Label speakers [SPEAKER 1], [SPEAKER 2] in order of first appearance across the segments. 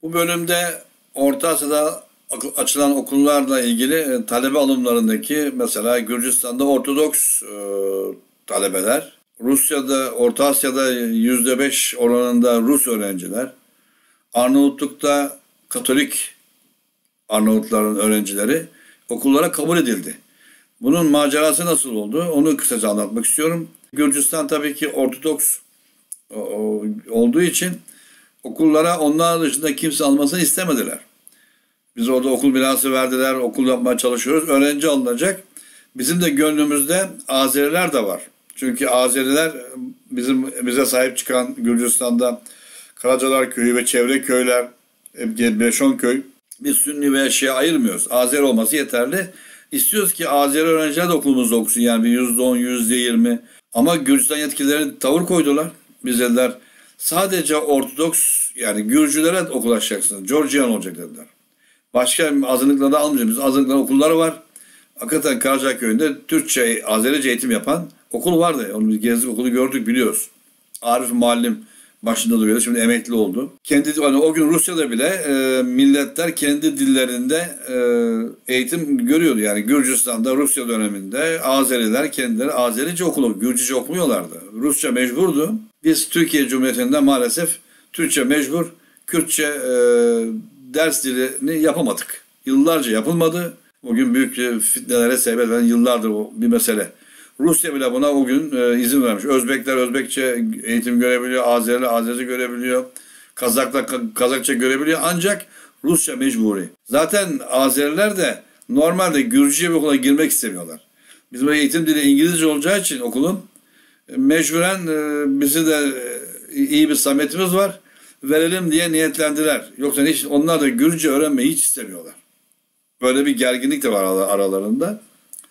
[SPEAKER 1] Bu bölümde Orta Asya'da açılan okullarla ilgili talebe alımlarındaki mesela Gürcistan'da Ortodoks talebeler, Rusya'da, Orta Asya'da %5 oranında Rus öğrenciler, Arnavutluk'ta Katolik Arnavutların öğrencileri okullara kabul edildi. Bunun macerası nasıl oldu? Onu kısaca anlatmak istiyorum. Gürcistan tabii ki Ortodoks olduğu için okullara onlar dışında kimse almasını istemediler. Biz orada okul binası verdiler, okul yapmaya çalışıyoruz. Öğrenci alınacak. Bizim de gönlümüzde Azeriler de var. Çünkü Azeriler bize sahip çıkan Gürcistan'da Karacalar Köyü ve çevre köyler, Beş-10 köy. Biz Sünni veya Şia ayırmıyoruz. Azeri olması yeterli. İstiyoruz ki Azeri öğrenciler de okulumuzda okusun. Yani bir %10, %20. Ama Gürcistan yetkilileri tavır koydular. Biz dediler sadece Ortodoks yani Gürcülere okul açacaksınız. Georgian olacak dediler. Başka azınlıklarda almayacağız. Biz azınlıkların okulları var. Hakikaten Karacaköy'ünde Türkçe, Azerice eğitim yapan okul vardı. Onu biz gezdik, okulu gördük, biliyoruz. Arif Muallim başında duruyordu. Şimdi emekli oldu. Hani o gün Rusya'da bile milletler kendi dillerinde eğitim görüyordu. Yani Gürcistan'da Rusya döneminde Azeriler kendileri Azerice okulu, Gürcüce okumuyorlardı. Rusça mecburdu. Biz Türkiye Cumhuriyeti'nde maalesef Türkçe mecbur, Kürtçe ders dilini yapamadık. Yıllarca yapılmadı. Bugün büyük fitnelere sebep veren yıllardır bir mesele. Rusya bile buna o gün izin vermiş. Özbekler Özbekçe eğitim görebiliyor, Azeriler Azerice görebiliyor, Kazaklar Kazakça görebiliyor. Ancak Rusça mecburi. Zaten Azeriler de normalde Gürcüce bir okula girmek istemiyorlar. Bizim eğitim dili İngilizce olacağı için okulun mecburen bizi de iyi bir sametimiz var. Verelim diye niyetlendiler. Yoksa hiç, onlar da Gürcüce öğrenmeyi hiç istemiyorlar. Böyle bir gerginlik de var aralarında.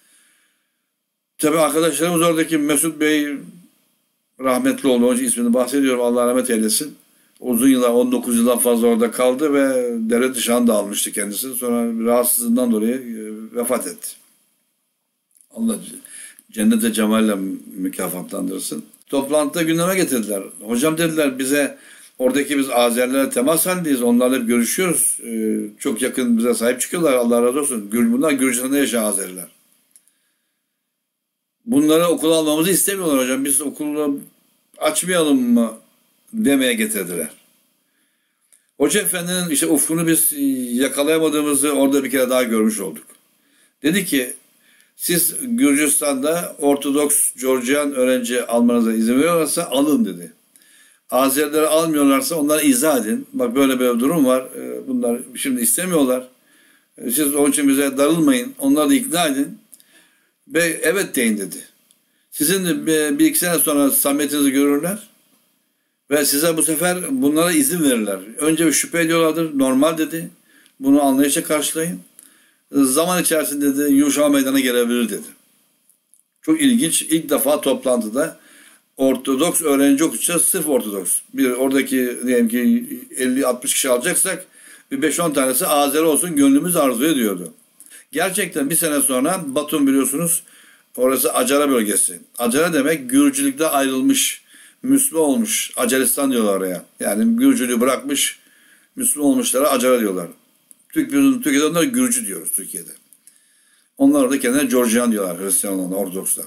[SPEAKER 1] Tabii arkadaşlarımız oradaki Mesut Bey rahmetli oldu. Onun için ismini bahsediyorum. Allah rahmet eylesin. Uzun yıllar, 19 yıldan fazla orada kaldı ve devlet nişanı da almıştı kendisi. Sonra rahatsızlığından dolayı vefat etti. Allah cennete cemalle mükafatlandırsın. Toplantıda gündeme getirdiler. Hocam dediler bize oradaki biz Azerilerle temas halindeyiz. Onlarla hep görüşüyoruz. Çok yakın bize sahip çıkıyorlar. Allah razı olsun. Bunlar Gürcistan'da yaşayan Azeriler. Bunları okula almamızı istemiyorlar hocam. Biz okulu açmayalım mı demeye getirdiler. Hoca Efendi'nin işte ufkunu biz yakalayamadığımızı orada bir kere daha görmüş olduk. Dedi ki siz Gürcistan'da Ortodoks Georgian öğrenci almanıza izin veriyorlarsa alın dedi. Azerileri almıyorlarsa onlara izah edin. Bak böyle bir durum var. Bunlar şimdi istemiyorlar. Siz onun için bize darılmayın. Onları da ikna edin. Ve evet deyin dedi. Sizin de bir iki sene sonra samimiyetinizi görürler. Ve size bu sefer bunlara izin verirler. Önce bir şüphe ediyorlardır. Normal dedi. Bunu anlayışla karşılayın. Zaman içerisinde de yumuşama meydana gelebilir dedi. Çok ilginç. İlk defa toplantıda Ortodoks öğrenci okutacağız. Sırf Ortodoks. Oradaki diyelim ki 50-60 kişi alacaksak bir 5-10 tanesi Azeri olsun gönlümüz arzu ediyordu. Gerçekten bir sene sonra Batum biliyorsunuz orası Acara bölgesi. Acara demek Gürcülükte ayrılmış, Müslüman olmuş. Acaristan diyorlar oraya. Yani Gürcülüğü bırakmış, Müslüman olmuşlara Acara diyorlar. Türkiye'de onlara Gürcü diyoruz Türkiye'de. Onlar da kendilerine Georgian diyorlar Hristiyan olan Ortodokslar.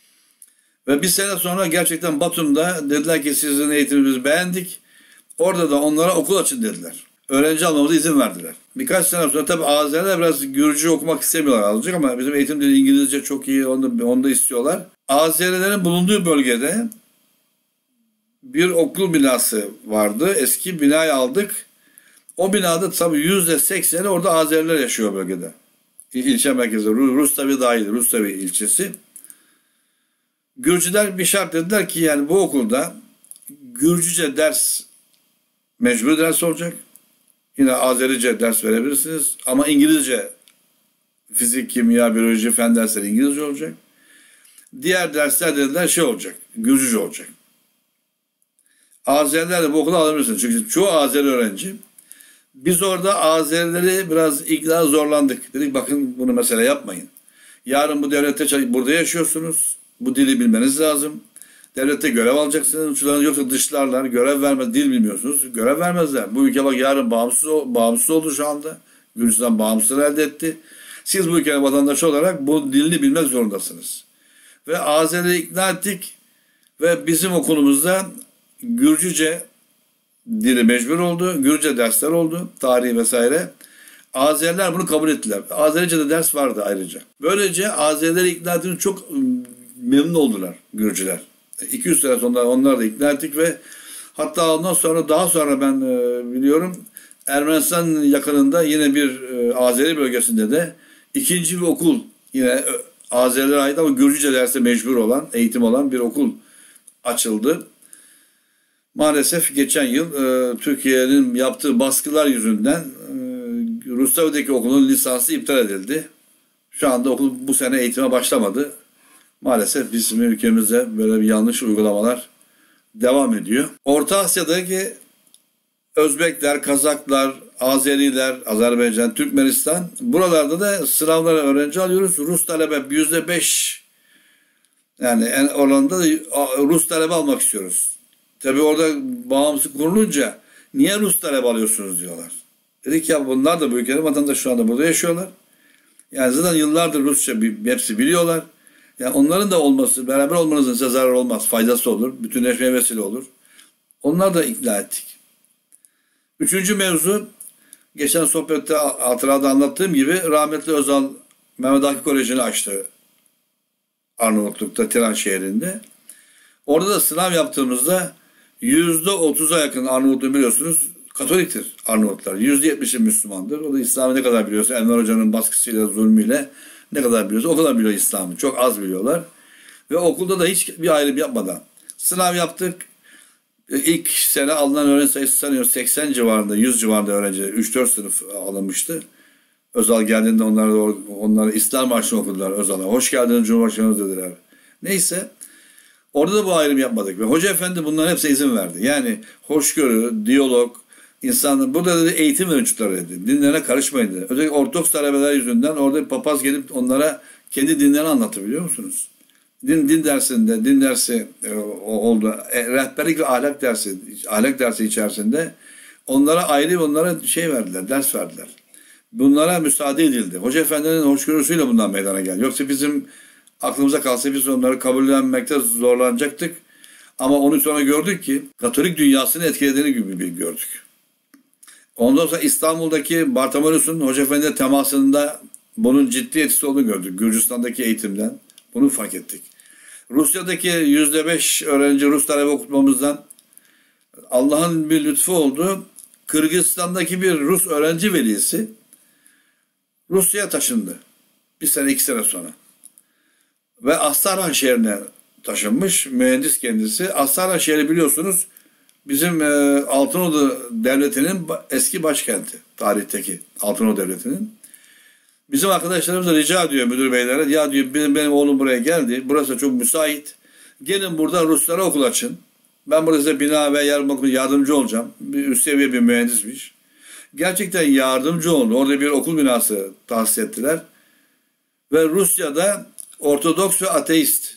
[SPEAKER 1] Ve bir sene sonra gerçekten Batum'da dediler ki sizin eğitimimizi beğendik. Orada da onlara okul açın dediler. Öğrenci almamıza izin verdiler. Birkaç sene sonra tabii Azeriler biraz Gürcü okumak istemiyorlar azıcık ama bizim eğitim dili İngilizce çok iyi, onu da istiyorlar. Azerilerin bulunduğu bölgede bir okul binası vardı. Eski binayı aldık. O binada tabii %80'i orada Azeriler yaşıyor bölgede. İlçe merkezi, Rustavi dahil, Rustavi ilçesi. Gürcüler bir şart dediler ki yani bu okulda Gürcüce ders mecbur ders olacak. Yine Azerice ders verebilirsiniz ama İngilizce fizik, kimya, biyoloji, fen dersleri İngilizce olacak. Diğer dersler dediler olacak, Gürcüce olacak. Azeriler de bu okula alabilirsiniz. Çünkü çoğu Azeri öğrenci. Biz orada Azerileri biraz ikna zorlandık. Dedik bakın bunu mesela yapmayın. Yarın bu devlette burada yaşıyorsunuz. Bu dili bilmeniz lazım. Devlette görev alacaksınız. Yoksa dışlarlar. Görev vermez. Dil bilmiyorsunuz. Görev vermezler. Bu ülke bak yarın bağımsız oldu şu anda. Gürcistan bağımsızlığı elde etti. Siz bu ülkenin vatandaşı olarak bu dilini bilmek zorundasınız. Ve Azeri'yi ikna ettik. Ve bizim okulumuzda Gürcüce dili mecbur oldu. Gürcüce dersler oldu. Tarihi vesaire. Azeriler bunu kabul ettiler. Azerice'de ders vardı ayrıca. Böylece Azerileri ikna ettiğimiz çok memnun oldular Gürcüler. 200 sene sonra onları da ikna ettik ve hatta ondan sonra daha sonra ben biliyorum Ermenistan yakınında yine bir Azeri bölgesinde de ikinci bir okul yine Azerilere ait ama Gürcüce derse mecbur olan, eğitim olan bir okul açıldı. Maalesef geçen yıl Türkiye'nin yaptığı baskılar yüzünden Rusya'daki okulun lisansı iptal edildi. Şu anda okul bu sene eğitime başlamadı. Maalesef bizim ülkemizde böyle bir yanlış uygulamalar devam ediyor. Orta Asya'daki Özbekler, Kazaklar, Azeriler, Azerbaycan, Türkmenistan buralarda da sınavlara öğrenci alıyoruz. Rus talebe %5 yani en oranında da Rus talebe almak istiyoruz. Tabii orada bağımsız kurulunca niye Rus talebe alıyorsunuz diyorlar. Dedik ya bunlar da bu ülkenin vatandaşı şu anda burada yaşıyorlar. Yani zaten yıllardır Rusça hepsi biliyorlar. Yani onların da olması, beraber olmanızın size zarar olmaz. Faydası olur. Bütünleşmeye vesile olur. Onları da ikna ettik. Üçüncü mevzu, geçen sohbette hatırada anlattığım gibi rahmetli Özal Mehmet Akif Koleji'ni açtı. Arnavutluk'ta, Tiran şehrinde. Orada da sınav yaptığımızda %30'a yakın Arnavutlu biliyorsunuz Katoliktir Arnavutlar. %70'i Müslümandır. O da İslam'ı ne kadar biliyorsa Enver Hoca'nın baskısıyla, zulmüyle ne kadar biliyorsa o kadar biliyor İslam'ı. Çok az biliyorlar. Ve okulda da hiç bir ayrım yapmadan sınav yaptık. İlk sene alınan öğrenci sayısı sanıyorum 80 civarında, 100 civarında öğrenci. 3-4 sınıf alınmıştı. Özal geldiğinde onlara İslam Marşı'nı okudular Özal'a. Hoş geldiniz Cumhurbaşkanımız dediler. Neyse. Orada da bu ayrım yapmadık. Ve Hoca Efendi bunların hepsine izin verdi. Yani hoşgörü, diyalog, insanlar burada dedi eğitim verin çocuklara dedi. Dinlerine karışmayın dedi. Özellikle Ortodoks talebeler yüzünden orada bir papaz gelip onlara kendi dinlerini anlatabiliyor musunuz? Din dersi oldu. Rehberlik ve ahlak dersi içerisinde onlara ayrı onlara verdiler, ders verdiler. Bunlara müsaade edildi. Hoca Efendi'nin hoşgörüsüyle bundan meydana geldi. Yoksa bizim aklımıza kalsa biz onları kabullenmekte zorlanacaktık. Ama onu sonra gördük ki Katolik dünyasını etkilediğini gibi gördük. Ondan sonra İstanbul'daki Bartamalus'un Hoca Efendi temasında bunun ciddi etkisi olduğunu gördük. Gürcistan'daki eğitimden bunu fark ettik. Rusya'daki %5 öğrenci Rus talebe okutmamızdan Allah'ın bir lütfu oldu. Kırgızistan'daki bir Rus öğrenci velisi Rusya'ya taşındı. Bir sene, 2 sene sonra. Ve Astara şehrine taşınmış. Mühendis kendisi. Astara şehri biliyorsunuz bizim Altınordu Devleti'nin eski başkenti. Tarihteki Altınordu Devleti'nin. Bizim arkadaşlarımız da rica ediyor müdür beylere. Ya diyor benim oğlum buraya geldi. Burası çok müsait. Gelin burada Ruslara okul açın. Ben burada size bina ve yardım okulu yardımcı olacağım. Bir üst seviye bir mühendismiş. Gerçekten yardımcı oldu. Orada bir okul binası tahsis ettiler. Ve Rusya'da Ortodoks ve ateist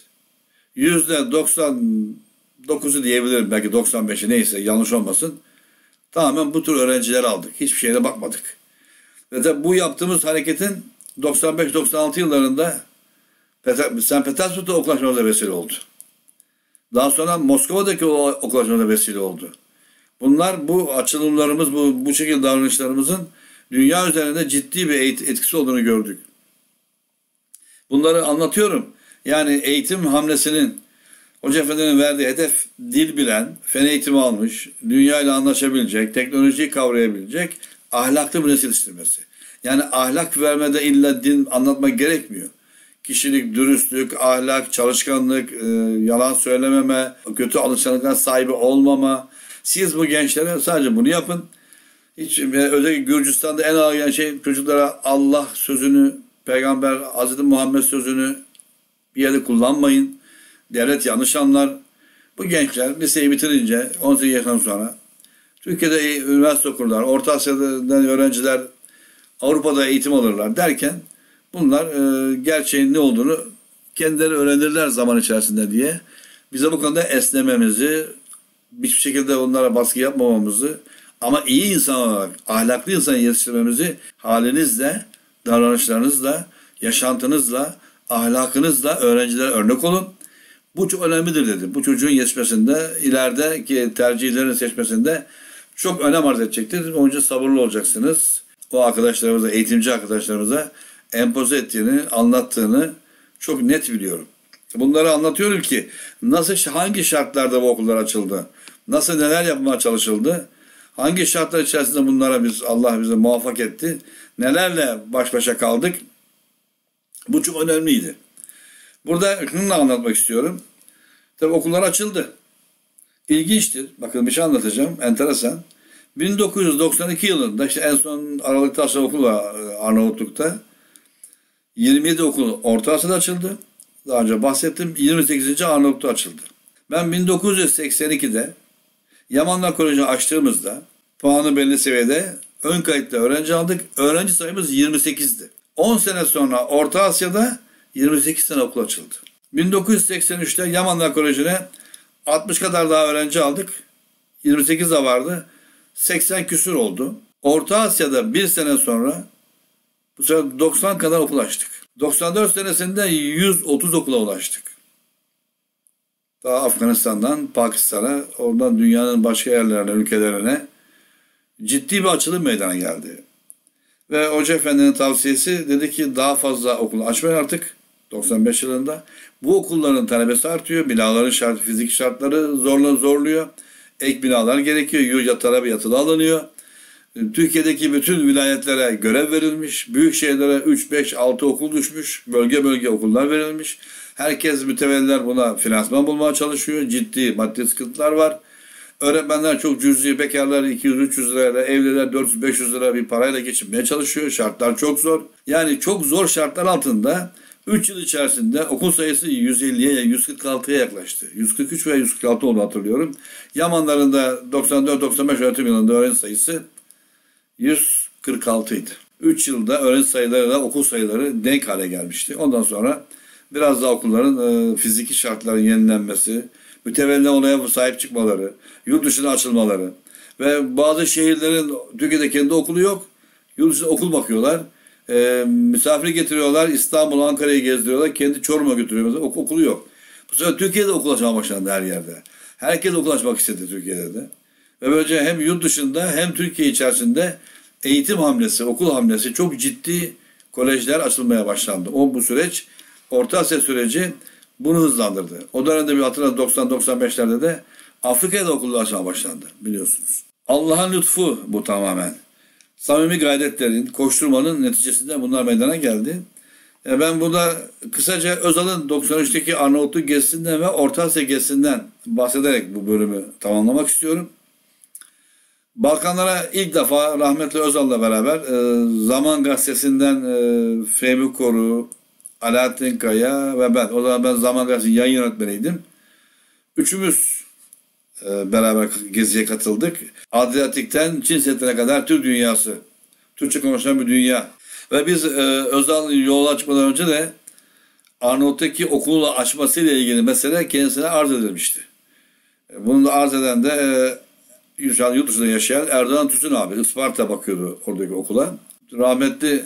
[SPEAKER 1] %99'u diyebilirim. Belki 95'i neyse yanlış olmasın. Tamamen bu tür öğrencileri aldık. Hiçbir şeyle bakmadık. Ve de bu yaptığımız hareketin 95-96 yıllarında St. Petersburg'da okulaşmamıza vesile oldu. Daha sonra Moskova'daki okulaşmamıza vesile oldu. Bunlar bu açılımlarımız, bu şekilde davranışlarımızın dünya üzerinde ciddi bir etkisi olduğunu gördük. Bunları anlatıyorum. Yani eğitim hamlesinin Hoca Efendi'nin verdiği hedef dil bilen, fen eğitimi almış, dünyayla anlaşabilecek, teknolojiyi kavrayabilecek ahlaklı bir nesil yetiştirmesi. Yani ahlak vermede illa din anlatmak gerekmiyor. Kişilik, dürüstlük, ahlak, çalışkanlık, yalan söylememe, kötü alışkanlıklar sahibi olmama. Siz bu gençlere sadece bunu yapın. Özellikle Gürcistan'da en ağır gelen şey çocuklara Allah sözünü, Peygamber Hazreti Muhammed sözünü bir yerde kullanmayın. Devlet yanlış anlar. Bu gençler liseyi bitirince 18 yaşından sonra Türkiye'de üniversite okurlar, Orta Asya'dan öğrenciler Avrupa'da eğitim alırlar derken bunlar gerçeğin ne olduğunu kendileri öğrenirler zaman içerisinde diye Bize bu konuda esnememizi, hiçbir şekilde onlara baskı yapmamamızı ama iyi insan olarak, ahlaklı insan yetiştirmemizi halinizle, davranışlarınızla, yaşantınızla, ahlakınızla öğrencilere örnek olun. Bu çok önemlidir dedim. Bu çocuğun yetişmesinde, ilerideki tercihlerini seçmesinde çok önem arz edecektir. Onun için sabırlı olacaksınız. O arkadaşlarımıza, eğitimci arkadaşlarımıza empoze ettiğini, anlattığını çok net biliyorum. Bunları anlatıyorum ki nasıl, hangi şartlarda bu okullar açıldı, nasıl neler yapmaya çalışıldı, hangi şartlar içerisinde bunlara Allah bize muvaffak etti, nelerle baş başa kaldık. Bu çok önemliydi. Burada şunu da anlatmak istiyorum. Tabii okullar açıldı. İlginçtir. Bakın bir şey anlatacağım. Enteresan. 1992 yılında işte en son Aralık'ta açılan okul var Arnavutluk'ta. 27 okul Orta Asya'da açıldı. Daha önce bahsettim. 28. Arnavutluğu açıldı. Ben 1982'de Yamanlar Koleji'ni açtığımızda puanı belli seviyede ön kayıtlı öğrenci aldık. Öğrenci sayımız 28'di. 10 sene sonra Orta Asya'da 28 tane okul açıldı. 1983'te Yamanlar Koleji'ne 60 kadar daha öğrenci aldık. 28 de vardı. 80 küsur oldu. Orta Asya'da bir sene sonra bu sefer 90 kadar okul açtık. 94 senesinde 130 okula ulaştık. Daha Afganistan'dan Pakistan'a, oradan dünyanın başka yerlerine, ülkelerine ciddi bir açılım meydana geldi. Ve Hoca Efendi'nin tavsiyesi dedi ki daha fazla okul açmayın artık. 95 yılında. Bu okulların talebesi artıyor. Binaların fizik şartları zorluyor. Ek binalar gerekiyor. Yatılı alınıyor. Türkiye'deki bütün vilayetlere görev verilmiş. Büyük şehirlere 3, 5, 6 okul düşmüş. Bölge bölge okullar verilmiş. Herkes, mütevelliler buna finansman bulmaya çalışıyor. Ciddi maddi sıkıntılar var. Öğretmenler çok cüzi, bekarlar 200-300 lirayla, evliler 400-500 lira bir parayla geçinmeye çalışıyor. Şartlar çok zor. Yani çok zor şartlar altında 3 yıl içerisinde okul sayısı 150'ye, 146'ya yaklaştı. 143 veya 146 olduğunu hatırlıyorum. Yamanların da 94-95 öğretim yılında öğrenci sayısı 146 idi. 3 yılda öğrenci sayıları da okul sayıları denk hale gelmişti. Ondan sonra biraz daha okulların fiziki şartların yenilenmesi, mütevelli olaya sahip çıkmaları, yurt dışına açılmaları ve bazı şehirlerin Türkiye'de kendi okulu yok. Yurt dışına okul bakıyorlar. Misafir getiriyorlar. İstanbul, Ankara'yı gezdiriyorlar. Kendi Çorum'a götürüyorlar. Okulu yok. Bu sefer Türkiye'de okul açmaya başlandı her yerde. Herkes okul açmak istedi Türkiye'de de. Ve böylece hem yurt dışında hem Türkiye içerisinde eğitim hamlesi, okul hamlesi çok ciddi kolejler açılmaya başlandı. Bu süreç, Orta Asya süreci bunu hızlandırdı. O dönemde bir hatırladım 90-95'lerde de Afrika'da okullar açmaya başlandı biliyorsunuz. Allah'ın lütfu bu tamamen. Samimi gayretlerin, koşturmanın neticesinde bunlar meydana geldi. Ben burada kısaca Özal'ın 93'teki Arnavutluk gezisinden ve Orta Asya gezisinden bahsederek bu bölümü tamamlamak istiyorum. Balkanlara ilk defa rahmetli Özal'la beraber Zaman Gazetesi'nden Fehmi Koru, Alaaddin Kaya ve ben. O zaman ben Zaman Gazetesi yayın yönetmeniydim. Üçümüz beraber geziye katıldık. Adriyatik'ten Çin Seddi'ne kadar Türk dünyası. Türkçe konuşan bir dünya. Ve biz Özal yola çıkmadan önce de Arnavut'taki okulu açmasıyla ilgili mesele kendisine arz edilmişti. Bunu da arz eden de yurt dışında yaşayan Erdoğan Tüzün abi. Isparta bakıyordu oradaki okula. Rahmetli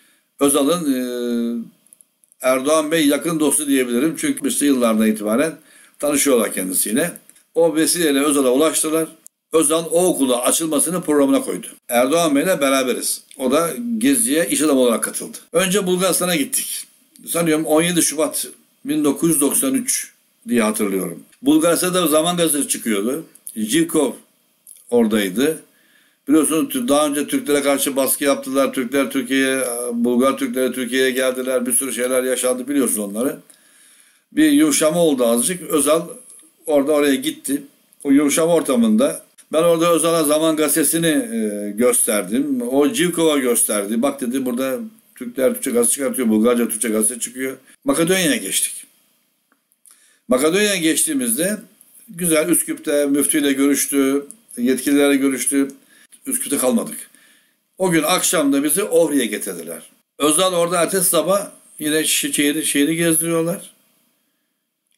[SPEAKER 1] Özal'ın Erdoğan Bey yakın dostu diyebilirim. Çünkü işte yıllardan itibaren tanışıyorlar kendisiyle. O vesileyle Özal'a ulaştılar. Özal o okula açılmasını programına koydu. Erdoğan Bey'le beraberiz. O da geziye iş adamı olarak katıldı. Önce Bulgaristan'a gittik. Sanıyorum 17 Şubat 1993 diye hatırlıyorum. Bulgaristan'da Zaman Gazetesi çıkıyordu. Jivkov oradaydı. Biliyorsunuz daha önce Türklere karşı baskı yaptılar. Bulgar Türkleri Türkiye'ye geldiler. Bir sürü şeyler yaşandı, biliyorsunuz onları. Bir yumuşama oldu azıcık. Özal oraya gitti. O yumuşama ortamında ben orada Özal'a Zaman Gazetesi'ni gösterdim. O Jivkov'a gösterdi. Bak dedi, burada Türkler Türkçe gazete çıkartıyor. Bulgarca Türkçe gazete çıkıyor. Makedonya'ya geçtik. Makedonya'ya geçtiğimizde güzel Üsküp'te müftüyle görüştü. Yetkililerle görüştü. Üsküp'te kalmadık. O gün akşam da bizi Ohri'ye getirdiler. Özal orada ertesi sabah yine şehri gezdiriyorlar.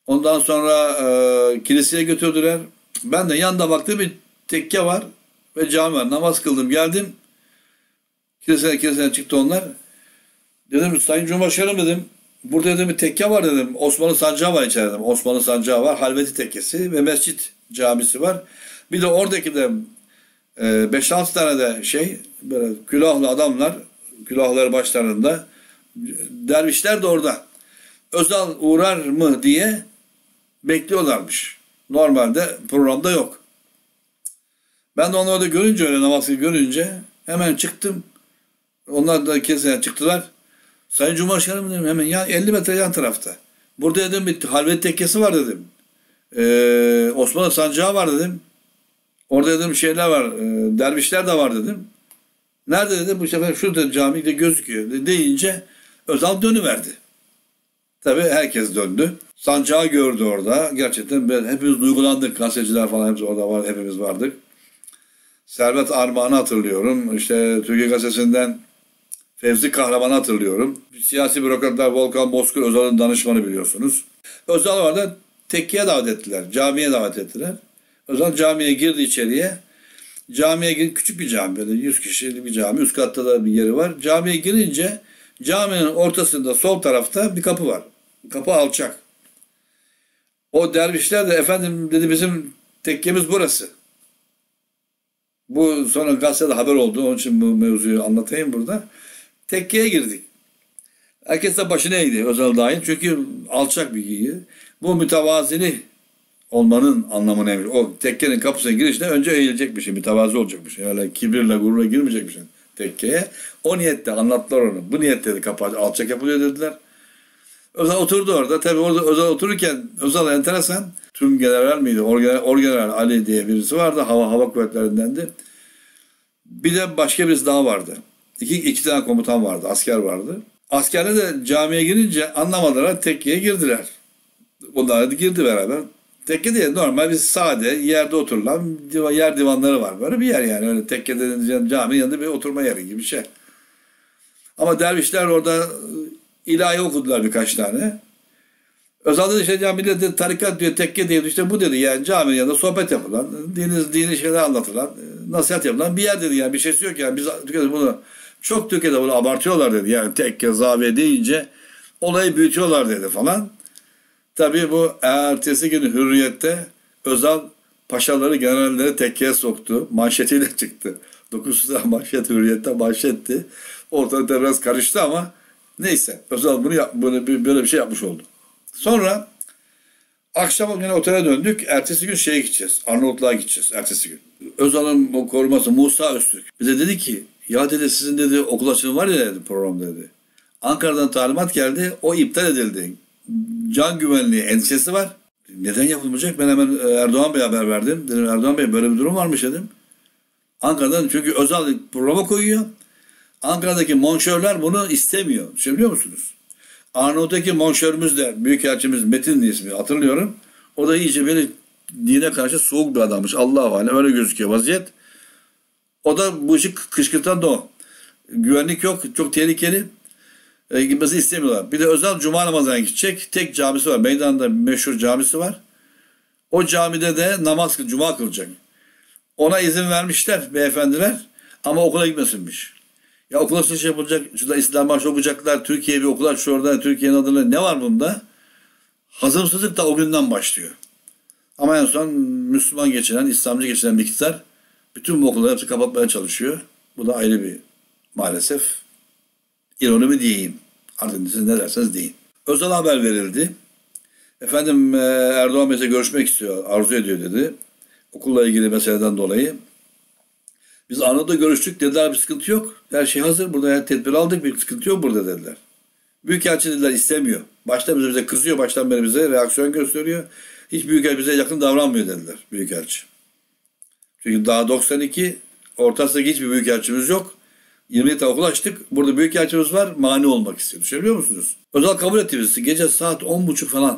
[SPEAKER 1] Ondan sonra kiliseye götürdüler. Ben de yanında baktım, bir tekke var ve cami var. Namaz kıldım, geldim. Kiliseden çıktı onlar. Dedim Sayın Cumhurbaşkanım dedim. Burada dedim bir tekke var dedim. Osmanlı sancağı var içeride dedim. Osmanlı sancağı var. Halveti tekkesi ve mescit camisi var. Bir de oradaki de 5-6 tane de böyle külahlı adamlar, külahları başlarında, dervişler de orada. Özal uğrar mı diye bekliyorlarmış. Normalde programda yok. Ben de onları da görünce, öyle namazı görünce hemen çıktım. Onlar da kesin çıktılar. Sayın Cumhurbaşkanım dedim, hemen 50 metre yan tarafta. Burada dedim bir halvet tekkesi var dedim. Osmanlı sancağı var dedim. Orada dedim şeyler var, dervişler de var dedim. Nerede dedim, bu sefer şurada camide gözüküyor deyince Özal dönüverdi. Tabii herkes döndü. Sancağı gördü orada. Gerçekten hepimiz duygulandık. Gazeteciler falan hepsi orada var, hepimiz vardık. Servet Armağan'ı hatırlıyorum. İşte Türkiye Gazetesi'nden Fevzi Kahraman'ı hatırlıyorum. Siyasi bürokratlar Volkan Bozkır, Özal'ın danışmanı biliyorsunuz. Özal orada tekkiye davet ettiler. Camiye davet ettiler. Özal camiye girdi içeriye. Camiye girdi, küçük bir cami, böyle 100 kişilik bir cami. Üst katta da bir yeri var. Camiye girince caminin ortasında sol tarafta bir kapı var. Kapı alçak. O dervişler de efendim dedi, bizim tekkemiz burası. Bu sonra gazetede haber oldu. Onun için bu mevzuyu anlatayım burada. Tekkeye girdik. Herkes de başına eğdi, Özal dahil. Çünkü alçak bir yer. Bu mütevazili olmanın anlamı neymiş? O tekkenin kapısına girişte önce eğilecekmişsin, mütevazi olacakmışsın. Öyle kibirle, gururla girmeyecekmişsin tekkeye. O niyette anlattılar onu. Bu niyette de kapı alçak yapılıyor dediler. Özal oturdu orada. Tabii orada Özal otururken, Özal enteresan. Tüm general miydi? Orgeneral Ali diye birisi vardı. Hava kuvvetlerindendi. Bir de başka birisi daha vardı. İki tane komutan vardı. Asker vardı. Askerler de camiye girince anlamadılar. Tekkeye girdiler. Bunlar da girdi beraber. Tekke değil, normal bir sade yerde oturulan yer divanları var. Böyle bir yer yani. Öyle tekke dediğiniz caminin yanında bir oturma yeri gibi bir şey. Ama dervişler orada ilahi okudular birkaç tane. Özal dedi işte camide de tarikat diyor, tekke diyor, işte bu dedi yani caminin yanında sohbet yapılan, dini şeyler anlatılan, nasihat yapılan bir yer dedi yani, bir şeysi yok yani. Biz Türkiye'de bunu Türkiye'de bunu abartıyorlar dedi yani, tekke, zaviye deyince olayı büyütüyorlar dedi falan. Tabii bu ertesi gün Hürriyet'te Özal paşaları, generalleri tekkeye soktu. Manşetiyle çıktı. 9 tane manşet Hürriyet'te manşetti. Ortalıkta biraz karıştı ama neyse. Özal bunu böyle bir şey yapmış oldu. Sonra akşam yine otele döndük. Ertesi gün şeye gideceğiz. Arnavutluğa gideceğiz ertesi gün. Özal'ın o koruması Musa Öztürk bize dedi ki, ya dedi sizin dedi okul açılımı var ya dedi, program dedi. Ankara'dan talimat geldi. O iptal edildi. Can güvenliği endişesi var. Neden yapılmayacak? Ben hemen Erdoğan Bey'e haber verdim. Dedim Erdoğan Bey böyle bir durum varmış dedim. Ankara'dan, çünkü Özal programa koyuyor. Ankara'daki monşörler bunu istemiyor. Biliyor musunuz? Arnavut'taki monşörümüz de, büyükelçimiz Metin diye ismi hatırlıyorum. O da iyice böyle dine karşı soğuk bir adammış. Allahu alem öyle gözüküyor vaziyet. O da bu işi kışkırtan da o. Güvenlik yok, çok tehlikeli. Gitmesi istemiyorlar. Bir de Özal cuma namazına gidecek. Tek camisi var. Meydanda meşhur camisi var. O camide de cuma kılacak. Ona izin vermişler beyefendiler. Ama okula gitmesinmiş. Ya okula şey yapılacak. Şurada İslam Marşı okuyacaklar. Türkiye bir okul açıyor orada. Türkiye'nin adına ne var bunda? Hazımsızlık da o günden başlıyor. Ama en son Müslüman geçinen, İslamcı geçinen bir iktidar bütün bu okulları hepsi kapatmaya çalışıyor. Bu da ayrı bir maalesef ironi mi diyeyim. Artık siz ne derseniz deyin. Özel haber verildi. Efendim Erdoğan Bey'le görüşmek istiyor, arzu ediyor dedi. Okulla ilgili meseleden dolayı. Biz Arnavut'la görüştük, dediler bir sıkıntı yok. Her şey hazır, burada tedbir aldık, bir sıkıntı yok burada dediler. Büyükelçi dediler istemiyor. Baştan bize kızıyor, baştan beri bize reaksiyon gösteriyor. Hiç büyükelçi bize yakın davranmıyor dediler büyükelçi. Çünkü daha 92, Orta Asya'daki hiçbir büyükelçimiz yok. 20 tane okul açtık. Burada büyükelçimiz var. Mani olmak istiyor. Düşünebiliyor musunuz? Özal kabul etti bizi. Gece saat 10.30 falan.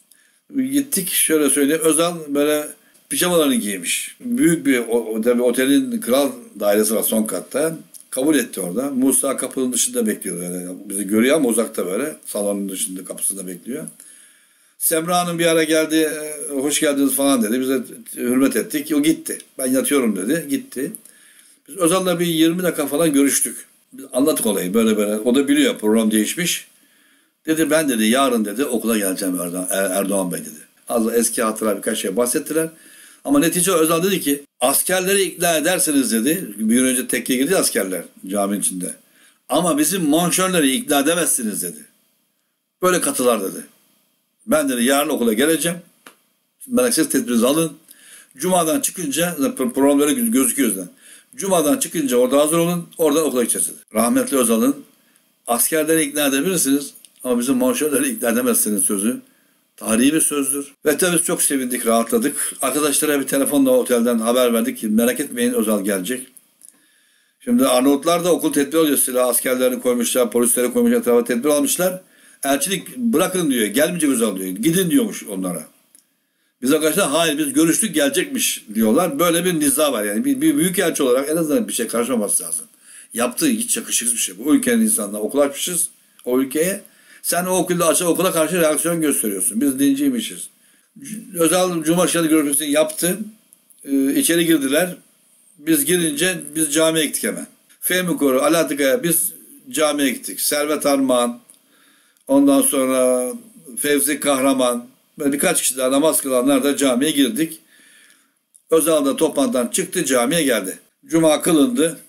[SPEAKER 1] Gittik, şöyle söyleyeyim. Özal böyle pijamalarını giymiş. Büyük bir otelin kral dairesi var son katta. Kabul etti orada. Musa kapının dışında bekliyor. Yani bizi görüyor ama uzakta böyle. Salonun dışında, kapısında bekliyor. Semra Hanım bir ara geldi, hoş geldiniz falan dedi. Biz de hürmet ettik. O gitti. Ben yatıyorum dedi. Gitti. Biz Özal'la bir 20 dakika falan görüştük. Biz anlattık olayı böyle böyle. O da biliyor program değişmiş. Dedi ben dedi yarın dedi okula geleceğim Erdoğan Bey dedi. Az eski hatıra birkaç şey bahsettiler. Ama netice Özal dedi ki askerleri ikna ederseniz dedi. Bir gün önce tekkiye girdi askerler caminin içinde. Ama bizim monşörleri ikna edemezsiniz dedi. Böyle katılar dedi. Ben dedi yarın okula geleceğim. Merakçısız tedbirinizi alın. Cuma'dan çıkınca programları gözüküyor zaten. Cuma'dan çıkınca orada hazır olun. Oradan okula gideceğiz dedi. Rahmetli Özal'ın askerleri ikna edebilirsiniz ama bizim monşörleri ikna edemezsiniz sözü. Tarihi bir sözdür. Ve tabii çok sevindik, rahatladık. Arkadaşlara bir telefonla otelden haber verdik ki merak etmeyin Özal gelecek. Şimdi Arnavutlar da okul tedbir alıyor. Silah askerlerini koymuşlar, polisleri koymuşlar, etrafa tedbir almışlar. Elçilik bırakın diyor, gelmeyecek Özal diyor. Gidin diyormuş onlara. Biz arkadaşlar hayır biz görüştük gelecekmiş diyorlar. Böyle bir niza var yani. Bir büyükelçi olarak en azından bir şey karışmaması lazım. Yaptığı hiç yakışıksız bir şey. Bu ülkenin insanına okul açmışız o ülkeye. Sen o okulda açık okula karşı reaksiyon gösteriyorsun. Biz dinciymişiz. Özal Cumhurbaşkanı görüşmesini yaptı. İçeri girdiler. Biz girince biz camiye gittik hemen. Fehmi Koru, Alaaddin'e biz camiye gittik. Servet Armağan, ondan sonra Fevzi Kahraman, böyle birkaç kişi daha namaz kılanlar da camiye girdik. Özal da toplantıdan çıktı, camiye geldi. Cuma kılındı.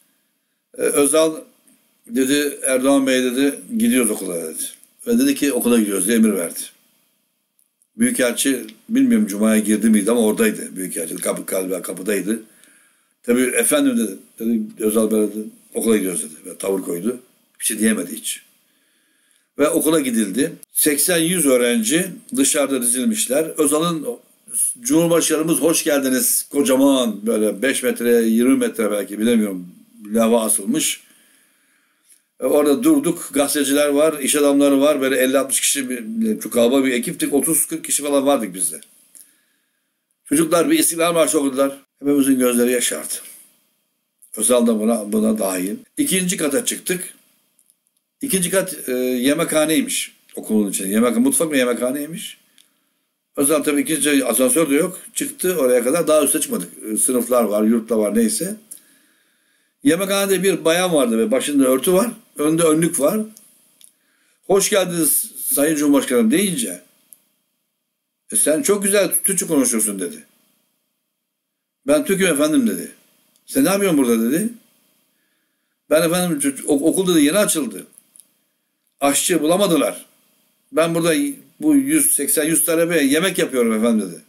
[SPEAKER 1] Özal dedi, Erdoğan Bey dedi, gidiyoruz okula dedi. Ve dedi ki okula gidiyoruz diye emir verdi. Büyükelçi, bilmiyorum Cuma'ya girdi miydi ama oradaydı Büyükelçi. Kapıdaydı. Tabii efendim dedi Özal Bey dedi, okula gidiyoruz dedi. Ve tavır koydu. Bir şey diyemedi hiç. Ve okula gidildi. 80-100 öğrenci dışarıda dizilmişler. Özal'ın Cumhurbaşkanımız hoş geldiniz kocaman böyle 5 metre 20 metre belki bilemiyorum lava asılmış. Orada durduk. Gazeteciler var, iş adamları var. Böyle 50-60 kişi çok kalabalık bir ekiptik. 30-40 kişi falan vardık bizde. Çocuklar bir İstiklal Marşı okudular. Hepimizin gözleri yaşardı. Özal da buna dahil. İkinci kata çıktık. İkinci kat yemekhaneymiş okulun içinde. Mutfak ve yemekhaneymiş. Özal tabii ikinci asansör de yok. Çıktı oraya kadar daha üste çıkmadık. Sınıflar var, yurtlar var neyse. Yemekhanede bir bayan vardı ve başında örtü var. Önde önlük var. Hoş geldiniz Sayın Cumhurbaşkanım deyince sen çok güzel Türkçe konuşuyorsun dedi. Ben Türk'üm efendim dedi. Sen ne yapıyorsun burada dedi. Ben efendim okul dedi yeni açıldı. Aşçı bulamadılar. Ben burada bu 180-100 talebeye yemek yapıyorum efendim dedi.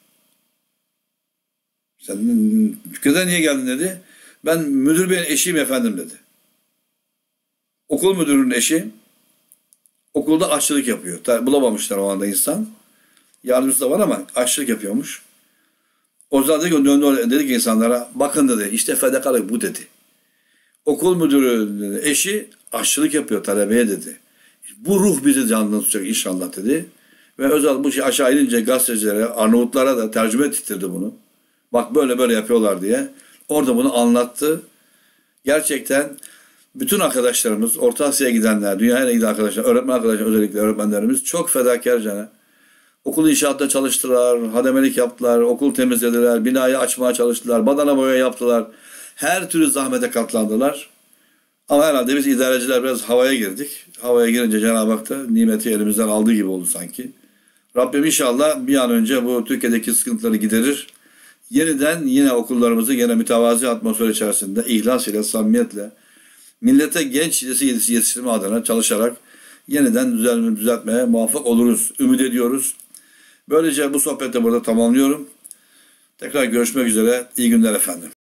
[SPEAKER 1] Sen Türkiye'den niye geldin dedi. Ben müdür beyin eşiyim efendim dedi. Okul müdürünün eşi okulda aşçılık yapıyor. Bulamamışlar o anda insan. Yardımcısı da var ama aşçılık yapıyormuş. O zaman dedi ki insanlara bakın dedi işte fedakarlık bu dedi. Okul müdürü eşi aşçılık yapıyor talebeye dedi. Bu ruh bizi canlı tutacak inşallah dedi. Ve Özal bu şey aşağı inince gazetecilere, Arnavutlara da tercüme ettirdi bunu. Bak böyle böyle yapıyorlar diye. Orada bunu anlattı. Gerçekten bütün arkadaşlarımız, Orta Asya'ya gidenler, dünyaya giden arkadaşlar, öğretmen arkadaşlar özellikle öğretmenlerimiz çok fedakarcana okul inşaatta çalıştılar, hademelik yaptılar, okul temizlediler, binayı açmaya çalıştılar, badana boya yaptılar. Her türlü zahmete katlandılar. Ama herhalde biz idareciler biraz havaya girdik. Havaya girince Cenab-ı Hak da nimeti elimizden aldığı gibi oldu sanki. Rabbim inşallah bir an önce bu Türkiye'deki sıkıntıları giderir. Yeniden yine okullarımızı yine mütevazi atmosfer içerisinde ihlas ile, samimiyetle millete genç nesil yetiştirme adına çalışarak yeniden düzeltmeye muvaffak oluruz. Ümit ediyoruz. Böylece bu sohbeti burada tamamlıyorum. Tekrar görüşmek üzere. İyi günler efendim.